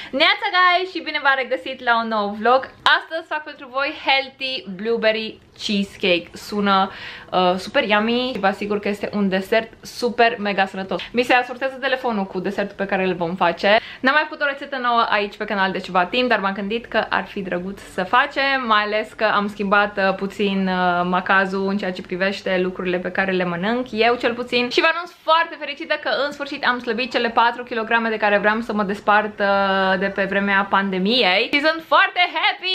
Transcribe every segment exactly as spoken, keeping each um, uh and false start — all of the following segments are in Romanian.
Neața guys și bine v-am regăsit la un nou vlog. Astăzi fac pentru voi Healthy Blueberry Cheesecake. Sună uh, super yummy și vă asigur că este un desert super mega sănătos. Mi se asortează telefonul cu desertul pe care îl vom face. N-am mai făcut o rețetă nouă aici pe canal de ceva timp, dar m-am gândit că ar fi drăguț să facem, mai ales că am schimbat uh, puțin uh, macazul în ceea ce privește lucrurile pe care le mănânc, eu cel puțin. Și vă anunț foarte fericită că în sfârșit am slăbit cele patru kilograme de care vreau să mă despart uh, de pe vremea pandemiei și sunt foarte happy!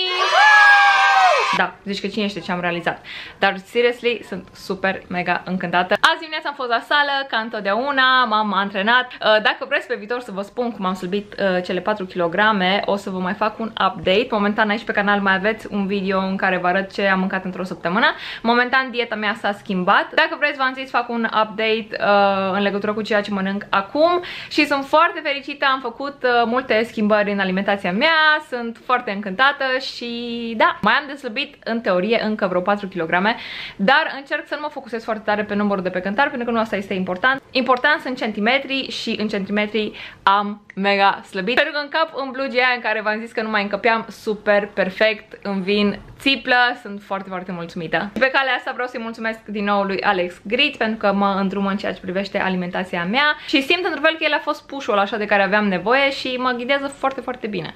Da, zici că cine știe ce am realizat. Dar, seriously, sunt super mega încântată. Azi dimineața am fost la sală, ca întotdeauna, m-am antrenat. Dacă vreți pe viitor să vă spun cum am slăbit uh, cele patru kilograme, o să vă mai fac un update. Momentan aici pe canal mai aveți un video în care vă arăt ce am mâncat într-o săptămână. Momentan dieta mea s-a schimbat. Dacă vreți, v-am zis, fac un update uh, în legătură cu ceea ce mănânc acum. Și sunt foarte fericită, am făcut uh, multe schimbări în alimentația mea, sunt foarte încântată și da, mai am de slăbit în teorie încă vreo patru kilograme, dar încerc să nu mă focusez foarte tare pe numărul de pe cântar, pentru că nu asta este important. Important sunt centimetri și în centimetri am mega slăbit. Pentru că în cap în blugia aia în care v-am zis că nu mai încăpeam super perfect, îmi vin țiplă, sunt foarte, foarte mulțumită. Pe calea asta vreau să-i mulțumesc din nou lui Alex Grit pentru că mă îndrumă în ceea ce privește alimentația mea și simt într-un fel că el a fost push-ul așa de care aveam nevoie și mă ghidează foarte, foarte bine.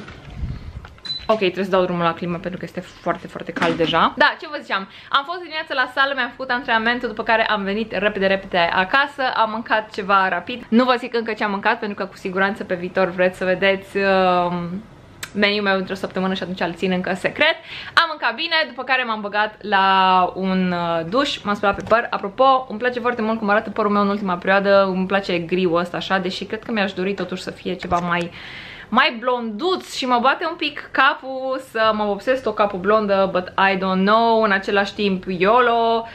Ok, trebuie să dau drumul la climă pentru că este foarte, foarte cald deja. Da, ce vă ziceam? Am fost dimineața la sală, mi-am făcut antrenamentul, după care am venit repede, repede acasă, am mâncat ceva rapid. Nu vă zic încă ce am mâncat, pentru că cu siguranță pe viitor vreți să vedeți uh, meniul meu într-o săptămână și atunci îl țin încă secret. Am mâncat bine, după care m-am băgat la un uh, duș, m-am spălat pe păr. Apropo, îmi place foarte mult cum arată părul meu în ultima perioadă, îmi place griul ăsta așa, deși cred că mi-aș dori totuși să fie ceva mai... mai blonduț și mă bate un pic capul să mă vopsesc tot capul blondă, but I don't know, în același timp YOLO.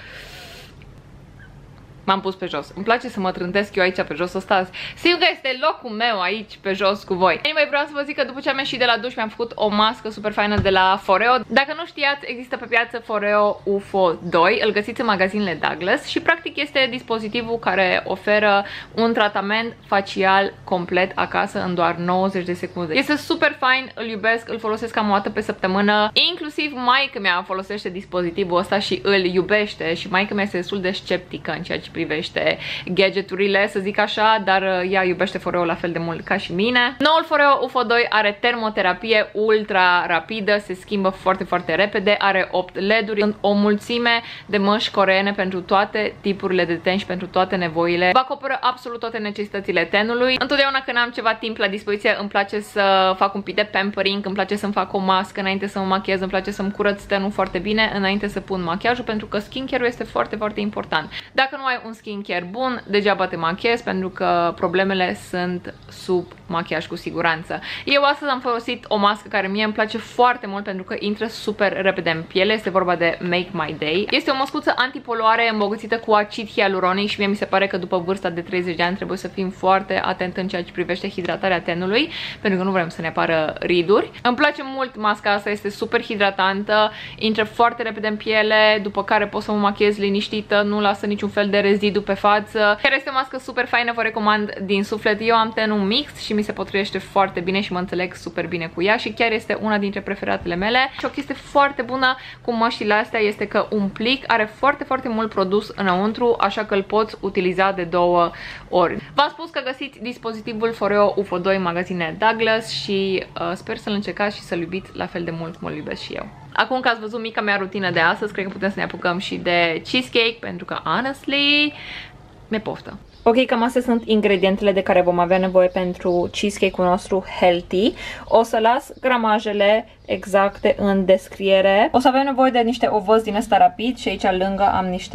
M-am pus pe jos. Îmi place să mă trântesc eu aici pe jos. Ăsta sigur că este locul meu aici pe jos cu voi. Anyway, vreau să vă zic că după ce am ieșit de la duș mi-am făcut o mască super faină de la Foreo. Dacă nu știați, există pe piață Foreo U F O doi. Îl găsiți în magazinele Douglas și practic este dispozitivul care oferă un tratament facial complet acasă în doar nouăzeci de secunde. Este super fain, îl iubesc, îl folosesc cam o dată pe săptămână. Inclusiv maică-mea folosește dispozitivul ăsta și îl iubește și maică-mea este destul de sceptică în ceea ce privește gadgeturile, să zic așa, dar ea iubește Foreo la fel de mult ca și mine. Noul Foreo U F O doi are termoterapie ultra rapidă, se schimbă foarte, foarte repede, are opt L E D-uri, o mulțime de măști coreene pentru toate tipurile de ten și pentru toate nevoile. Vă acoperă absolut toate necesitățile tenului. Întotdeauna când am ceva timp la dispoziție îmi place să fac un pic de pampering, îmi place să-mi fac o mască înainte să mă machiez, îmi place să-mi curăț tenul foarte bine înainte să pun machiajul, pentru că skincare-ul este foarte, foarte important. Dacă nu ai un skincare bun, degeaba te machiezi, pentru că problemele sunt sub machiaj cu siguranță. Eu astăzi am folosit o mască care mie îmi place foarte mult pentru că intră super repede în piele, este vorba de Make My Day. Este o măscuță antipoluare îmbogățită cu acid hialuronic și mie mi se pare că după vârsta de treizeci de ani trebuie să fim foarte atent în ceea ce privește hidratarea tenului, pentru că nu vrem să ne apară riduri. Îmi place mult masca asta, este super hidratantă, intră foarte repede în piele, după care pot să mă machiez liniștită, nu lasă niciun fel de rezidu pe față. Chiar este o mască super faină, vă recomand din suflet. Eu am tenul mix și mi se potrivește foarte bine și mă înțeleg super bine cu ea și chiar este una dintre preferatele mele. Și o chestie foarte bună cu măștile astea este că un plic are foarte, foarte mult produs înăuntru, așa că îl poți utiliza de două ori. V-am spus că găsiți dispozitivul Foreo U F O doi în magazinele Douglas și uh, sper să-l încercați și să-l iubiți la fel de mult cum îl iubesc și eu. Acum că ați văzut mica mea rutină de astăzi, cred că putem să ne apucăm și de cheesecake, pentru că, honestly, mi-e poftă. Ok, cam astea sunt ingredientele de care vom avea nevoie pentru cheesecake-ul nostru healthy. O să las gramajele exacte în descriere. O să avem nevoie de niște ovăz din ăsta rapid și aici lângă am niște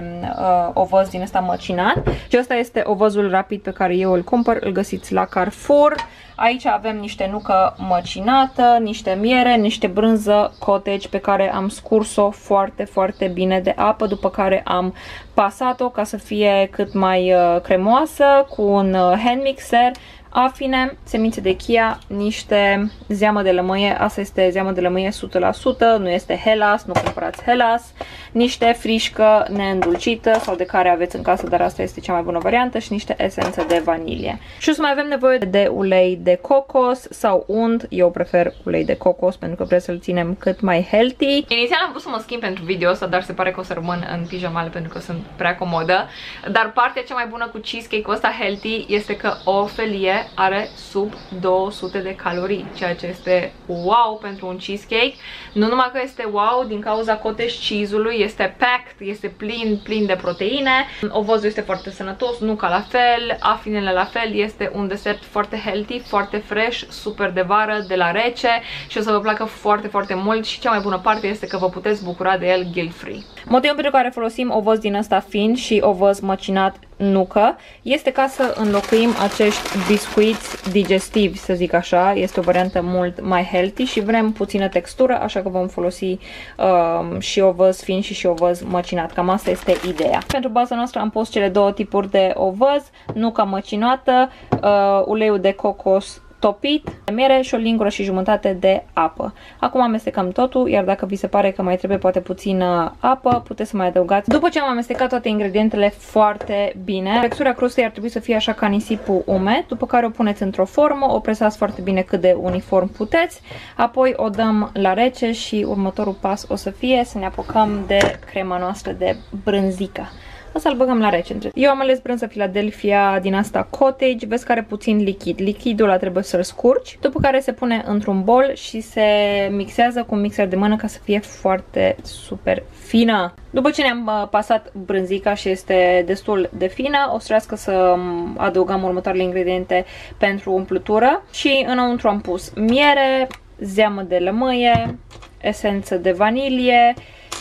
uh, ovăz din ăsta măcinat. Și ăsta este ovăzul rapid pe care eu îl cumpăr, îl găsiți la Carrefour. Aici avem niște nucă măcinată, niște miere, niște brânză cottage pe care am scurs-o foarte, foarte bine de apă, după care am pasat-o ca să fie cât mai uh, cremoasă cu un uh, hand mixer. afine, semințe de chia, niște zeamă de lămâie, asta este zeamă de lămâie o sută la sută, nu este Hellas, nu cumpărați Hellas, niște frișcă neîndulcită sau de care aveți în casă, dar asta este cea mai bună variantă, și niște esență de vanilie. Și o să mai avem nevoie de ulei de cocos sau unt, eu prefer ulei de cocos pentru că vreau să-l ținem cât mai healthy. Inițial am vrut să mă schimb pentru video ăsta, dar se pare că o să rămân în pijamale pentru că sunt prea comodă, dar partea cea mai bună cu cheesecake-ul ăsta healthy este că o felie are sub două sute de calorii, ceea ce este wow pentru un cheesecake. Nu numai că este wow din cauza cottage cheese-ului, este packed, este plin, plin de proteine. Ovozul este foarte sănătos, nuca la fel, afinele la fel, este un desert foarte healthy, foarte fresh, super de vară, de la rece și o să vă placă foarte, foarte mult și cea mai bună parte este că vă puteți bucura de el guilt-free. Motivul pentru care folosim ovăz din ăsta fin și ovăz măcinat nucă este ca să înlocuim acești biscuiți digestivi, să zic așa. Este o variantă mult mai healthy și vrem puțină textură, așa că vom folosi uh, și ovăz fin și și ovăz măcinat. Cam asta este ideea. Pentru baza noastră am pus cele două tipuri de ovăz, nuca măcinată, uh, uleiul de cocos topit, miere și o lingură și jumătate de apă. Acum amestecăm totul, iar dacă vi se pare că mai trebuie poate puțină apă, puteți să mai adăugați. După ce am amestecat toate ingredientele foarte bine, textura crostei ar trebui să fie așa ca nisipul umed, după care o puneți într-o formă, o presați foarte bine cât de uniform puteți, apoi o dăm la rece și următorul pas o să fie să ne apucăm de crema noastră de brânzică. O să-l băgăm la rece. Eu am ales brânză Philadelphia din asta cottage, vezi că are puțin lichid. Lichidul ăla trebuie să-l scurgi, după care se pune într-un bol și se mixează cu un mixer de mână ca să fie foarte super fină. După ce ne-am pasat brânzica și este destul de fină, o să trească să adăugăm următoarele ingrediente pentru umplutură și înăuntru am pus miere, zeamă de lămâie, esență de vanilie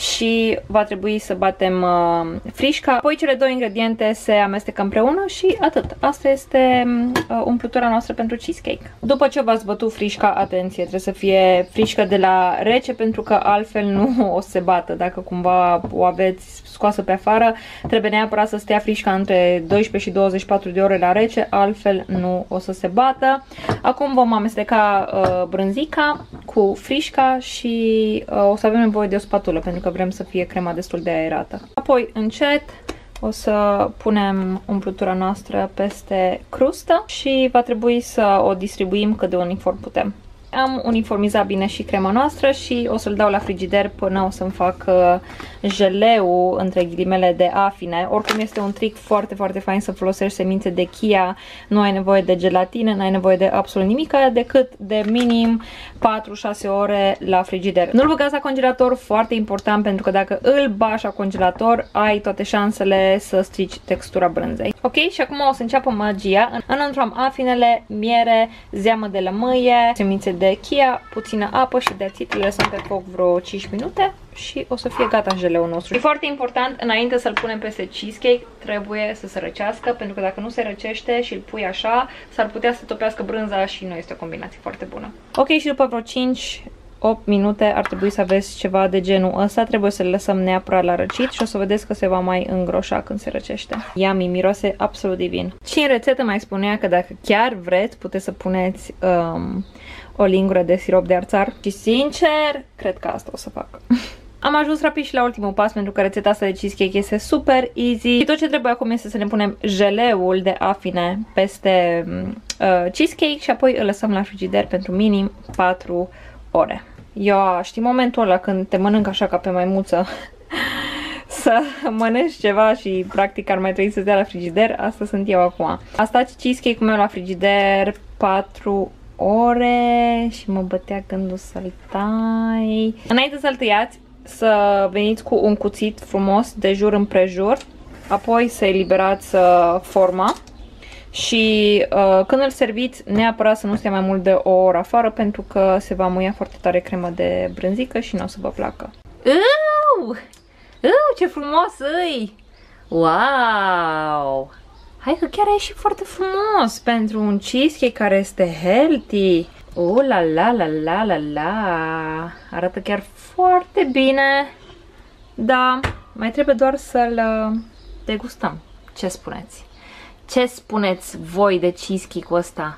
și va trebui să batem uh, frișca. Apoi cele două ingrediente se amestecă împreună și atât. Asta este uh, umplutura noastră pentru cheesecake. După ce v-ați bătut frișca, atenție, trebuie să fie frișcă de la rece pentru că altfel nu o să se bată. Dacă cumva o aveți scoasă pe afară, trebuie neapărat să stea frișca între doisprezece și douăzeci și patru de ore la rece, altfel nu o să se bată. Acum vom amesteca uh, brânzica cu frișca și uh, o să avem nevoie de o spatulă pentru că vrem să fie crema destul de aerată. Apoi, încet, o să punem umplutura noastră peste crustă și va trebui să o distribuim cât de uniform putem. Am uniformizat bine și crema noastră și o să-l dau la frigider până o să-mi fac jeleu, între ghilimele, de afine. Oricum este un trick foarte, foarte fain să folosești semințe de chia. Nu ai nevoie de gelatină, nu ai nevoie de absolut nimic decât de minim patru șase ore la frigider. Nu-l băgați la congelator, foarte important, pentru că dacă îl bași la congelator, ai toate șansele să strici textura brânzei. Ok? Și acum o să înceapă magia. Înăuntru am afinele, miere, zeamă de lămâie, semințe de chia, puțină apă și de ațit, le lăsăm pe foc vreo cinci minute și o să fie gata jeleul nostru. E foarte important, înainte să-l punem peste cheesecake, trebuie să se răcească, pentru că dacă nu se răcește și îl pui așa, s-ar putea să topească brânza și nu este o combinație foarte bună. Ok, și după vreo cinci opt minute ar trebui să aveți ceva de genul ăsta, trebuie să le lăsăm neapărat la răcit și o să vedeți că se va mai îngroșa când se răcește. Yummy, miroase absolut divin. Și în rețetă mai spunea că dacă chiar vreți, puteți să puneți um, o lingură de sirop de arțar și sincer, cred că asta o să fac. Am ajuns rapid și la ultimul pas pentru că rețeta asta de cheesecake este super easy. Și tot ce trebuie acum este să ne punem jeleul de afine peste uh, cheesecake și apoi îl lăsăm la frigider pentru minim patru ore. Eu știi momentul ăla când te mănânc așa ca pe maimuță să mănânci ceva și practic ar mai trebui să stea la frigider, asta sunt eu acum. A stat cheesecake-ul meu la frigider patru ore și mă bătea gândul să-l tai. Înainte să-l tăiați, să veniți cu un cuțit frumos de jur împrejur, apoi să eliberați uh, forma și uh, când îl serviți, neapărat să nu stea mai mult de o oră afară pentru că se va muia foarte tare crema de brânzică și nu o să vă placă. Uuu! Uuu, ce frumos îi! Wow! Hai că chiar a ieșit foarte frumos pentru un cheesecake care este healthy. Oh la la la la la la! Arată chiar foarte bine. Da, mai trebuie doar să-l degustăm. Ce spuneți? Ce spuneți voi de cheesecake-ul ăsta?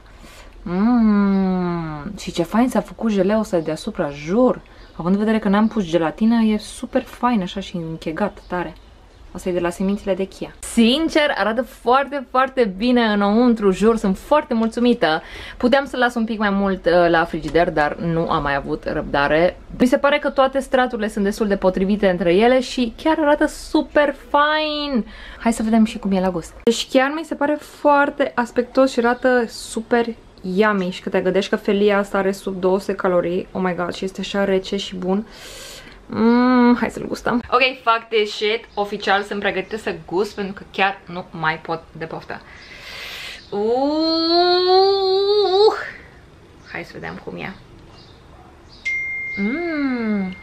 Mmm, și ce fain s-a făcut jeleul ăsta de deasupra, jur. Având în vedere că n-am pus gelatină, e super fain așa și închegat tare. Asta e de la semințele de chia. Sincer, arată foarte, foarte bine înăuntru, jur, sunt foarte mulțumită. Puteam să las un pic mai mult uh, la frigider, dar nu am mai avut răbdare. Mi se pare că toate straturile sunt destul de potrivite între ele și chiar arată super fain. Hai să vedem și cum e la gust. Deci chiar mi se pare foarte aspectos și arată super yummy. Și că te gândești că felia asta are sub două sute calorii, oh my god, și este așa rece și bun. Mm, hai să-l gustăm. Ok, fuck this shit. Oficial sunt pregătită să gust pentru că chiar nu mai pot de poftă. Uh, hai să vedem cum e. Mm.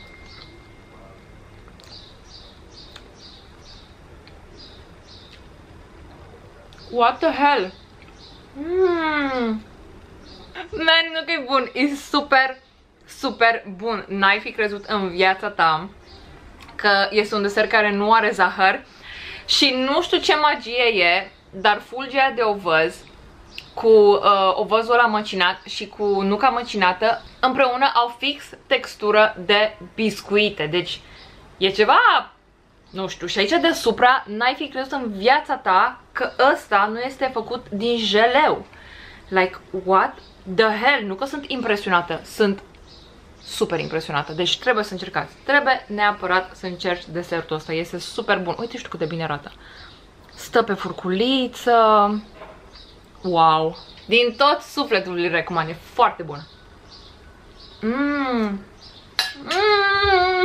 What the hell? Mm. Man, nu că e bun, e super super bun. N-ai fi crezut în viața ta că este un desert care nu are zahăr și nu știu ce magie e, dar fulgea de ovăz cu uh, ovăzul ăla măcinat și cu nuca măcinată împreună au fix textură de biscuite. Deci e ceva, nu știu, și aici deasupra n-ai fi crezut în viața ta că ăsta nu este făcut din jeleu. Like, what the hell? Nu că sunt impresionată, sunt super impresionată, deci trebuie să încercați. Trebuie neapărat să încerci desertul ăsta, este super bun. Uite și tu cât de bine arată. Stă pe furculiță. Wow! Din tot sufletul îl recomand, e foarte bună. Mmm. Mmm.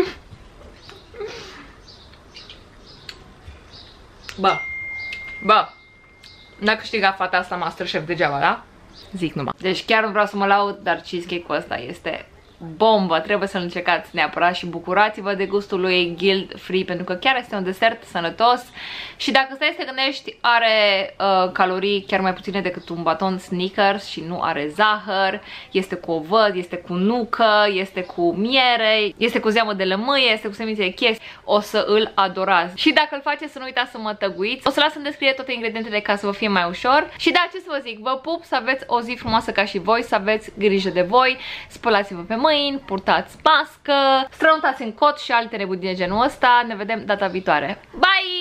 Bă. Bă. N-a câștigat fata asta MasterChef degeaba, da? Zic numai. Deci chiar nu vreau să mă laud, dar cheesecake-ul ăsta este bombă, trebuie să-l încercați neapărat și bucurați-vă de gustul lui guilt free pentru că chiar este un desert sănătos și dacă stai să te gândești are uh, calorii chiar mai puține decât un baton Snickers și nu are zahăr, este cu ovăz, este cu nucă, este cu miere, este cu zeamă de lămâie, este cu semințe de chia, o să îl adorați. Și dacă îl faceți să nu uitați să mă tăguiți, o să las în descriere toate ingredientele ca să vă fie mai ușor și da, ce să vă zic, vă pup, să aveți o zi frumoasă ca și voi, să aveți grijă de voi, spălați-vă pe mâini, purtați mască, strănutați în cot și alte nebunii de genul ăsta. Ne vedem data viitoare. Bye!